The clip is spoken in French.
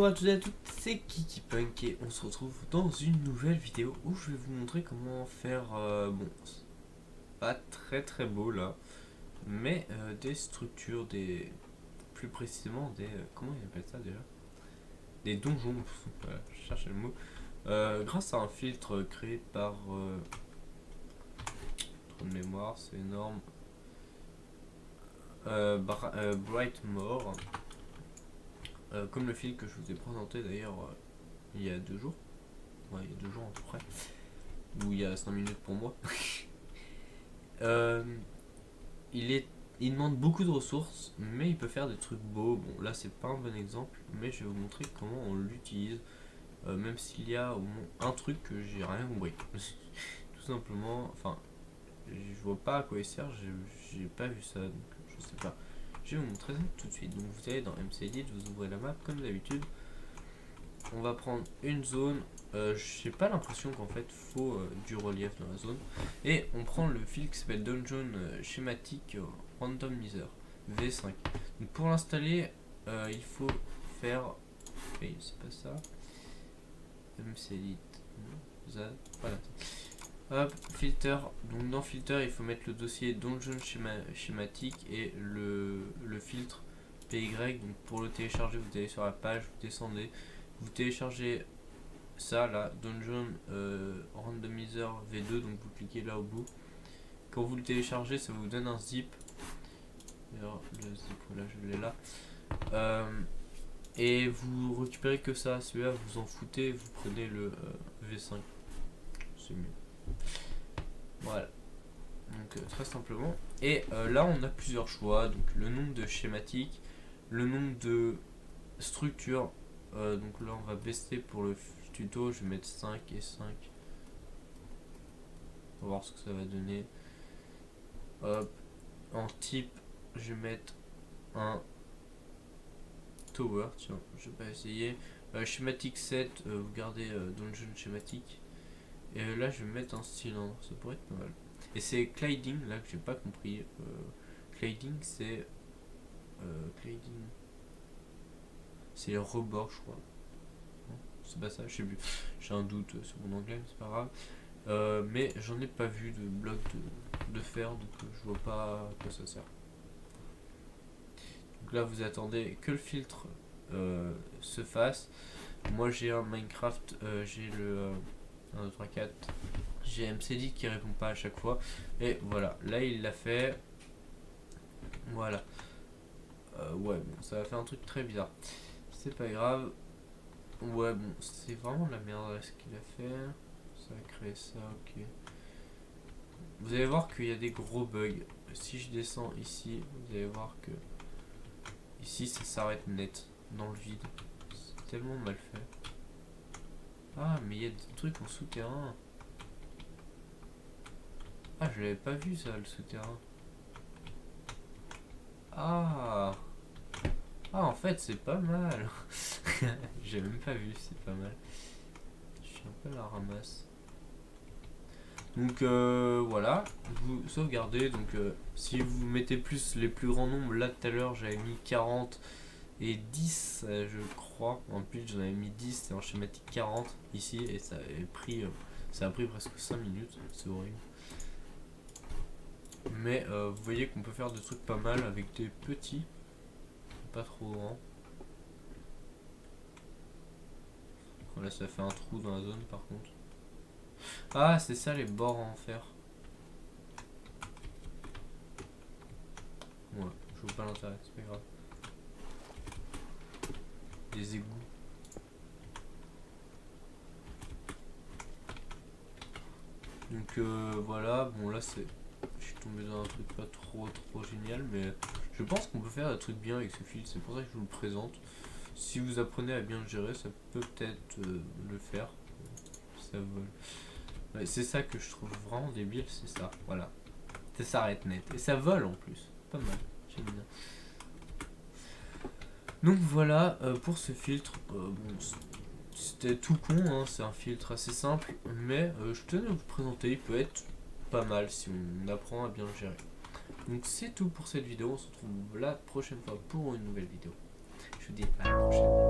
Bonjour à tous et à toutes, c'est KikiPunk et on se retrouve dans une nouvelle vidéo où je vais vous montrer comment faire, bon, pas très beau là, mais des structures, plus précisément des, comment il appelle ça déjà? Des donjons, voilà, je cherchais le mot, grâce à un filtre créé par, trop de mémoire, c'est énorme, Brightmore. Comme le fil que je vous ai présenté d'ailleurs il y a 2 jours, ouais, il y a 2 jours à peu près, ou il y a 5 minutes pour moi. il demande beaucoup de ressources, mais il peut faire des trucs beaux. Bon, là c'est pas un bon exemple, mais je vais vous montrer comment on l'utilise, même s'il y a au moins un truc que j'ai rien compris. Tout simplement, enfin, je vois pas à quoi il sert, j'ai pas vu ça, donc je sais pas. Je vais vous montrer ça tout de suite. Donc vous allez dans MCEdit, vous ouvrez la map comme d'habitude. On va prendre une zone. J'ai pas l'impression qu'en fait faut du relief dans la zone. Et on prend le fil qui s'appelle Dungeon Schematic Randomizer V5. Donc pour l'installer, il faut faire. Oui, c'est pas ça. MCEdit. Voilà. Hop, filter. Donc dans filter, il faut mettre le dossier Dungeon Schematic et le filtre PY. Donc pour le télécharger, vous allez sur la page, vous descendez, vous téléchargez ça là, Dungeon Randomizer V2. Donc vous cliquez là au bout. Quand vous le téléchargez, ça vous donne un zip. D'ailleurs, le zip, voilà, je l'ai là. Et vous récupérez que ça. Celui-là, vous en foutez, vous prenez le V5. C'est mieux. Voilà, donc très simplement. Et là on a plusieurs choix, donc le nombre de schématiques, le nombre de structures. Donc là on va baisser pour le tuto, je vais mettre 5 et 5. On va voir ce que ça va donner. Hop. En type, je vais mettre un tower, tiens, je vais pas essayer. Schématique 7, vous gardez dungeon schématique. Et là je vais mettre un cylindre, ça pourrait être pas mal. Et c'est cladding là que j'ai pas compris. Cladding c'est cladding, c'est rebord je crois. C'est pas ça, je sais plus. J'ai un doute sur mon anglais, mais c'est pas grave. Mais j'en ai pas vu de bloc de fer, donc je vois pas à quoi ça sert. Donc là vous attendez que le filtre se fasse. Moi j'ai un Minecraft, j'ai le 1, 2, 3, 4. J'ai MCEdit qui répond pas à chaque fois. Et voilà, là il l'a fait. Voilà. Ouais, bon, ça va faire un truc très bizarre. C'est pas grave. Ouais, bon, c'est vraiment de la merde ce qu'il a fait. Ça a créé ça, ok. Vous allez voir qu'il y a des gros bugs. Si je descends ici, vous allez voir que ici ça s'arrête net dans le vide. C'est tellement mal fait. Ah, mais il y a des trucs en souterrain. Ah, je l'avais pas vu ça, le souterrain. Ah, en fait c'est pas mal. J'ai même pas vu, c'est pas mal. Je suis un peu à la ramasse. Donc voilà, vous sauvegardez. Donc si vous mettez plus les plus grands nombres, là tout à l'heure j'avais mis 40 et 10 je crois. En plus j'en avais mis 10 et en schématique 40 ici, et ça a pris presque 5 minutes, c'est horrible. Mais vous voyez qu'on peut faire des trucs pas mal avec des petits, pas trop grands. Là ça fait un trou dans la zone par contre. Ah, c'est ça les bords en fer. Ouais, je vois pas l'intérêt, c'est pas grave. Des égouts. Donc voilà, bon là c'est... Je suis tombé dans un truc pas trop génial, mais je pense qu'on peut faire un truc bien avec ce fil, c'est pour ça que je vous le présente. Si vous apprenez à bien le gérer, ça peut peut-être le faire. Ça vole. Ouais, c'est ça que je trouve vraiment débile, c'est ça, voilà. Ça s'arrête net, et ça vole en plus, pas mal, j'aime bien. Donc voilà pour ce filtre. Bon, c'était tout con, hein, c'est un filtre assez simple, mais je tenais à vous présenter, il peut être pas mal si on apprend à bien le gérer. Donc c'est tout pour cette vidéo, on se retrouve la prochaine fois pour une nouvelle vidéo. Je vous dis à la prochaine.